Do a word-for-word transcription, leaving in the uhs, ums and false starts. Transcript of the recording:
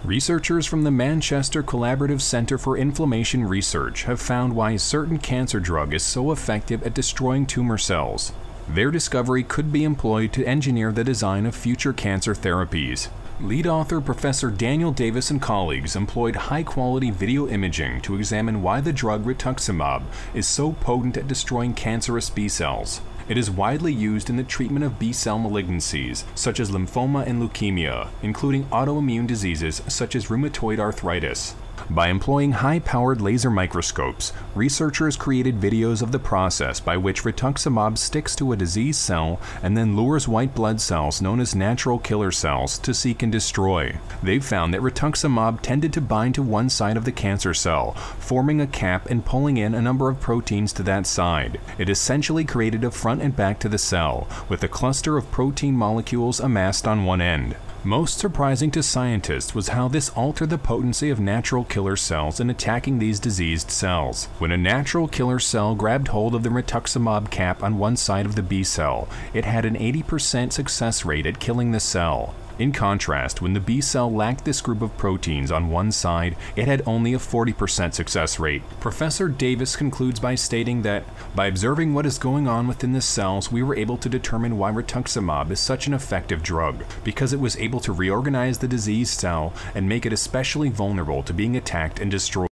Researchers from the Manchester Collaborative Centre for Inflammation Research have found why a certain cancer drug is so effective at destroying tumor cells. Their discovery could be employed to engineer the design of future cancer therapies. Lead author Professor Daniel Davis and colleagues employed high-quality video imaging to examine why the drug rituximab is so potent at destroying cancerous B cells. It is widely used in the treatment of B-cell malignancies, such as lymphoma and leukemia, including autoimmune diseases such as rheumatoid arthritis. By employing high-powered laser microscopes, researchers created videos of the process by which rituximab sticks to a diseased cell and then lures white blood cells known as natural killer cells to seek and destroy. They found that rituximab tended to bind to one side of the cancer cell, forming a cap and pulling in a number of proteins to that side. It essentially created a front and back to the cell, with a cluster of protein molecules amassed on one end. Most surprising to scientists was how this altered the potency of natural killer cells in attacking these diseased cells. When a natural killer cell grabbed hold of the rituximab cap on one side of the B cell, it had an eighty percent success rate at killing the cell. In contrast, when the B cell lacked this group of proteins on one side, it had only a forty percent success rate. Professor Davis concludes by stating that, by observing what is going on within the cells, we were able to determine why rituximab is such an effective drug, because it was able to reorganize the diseased cell and make it especially vulnerable to being attacked and destroyed.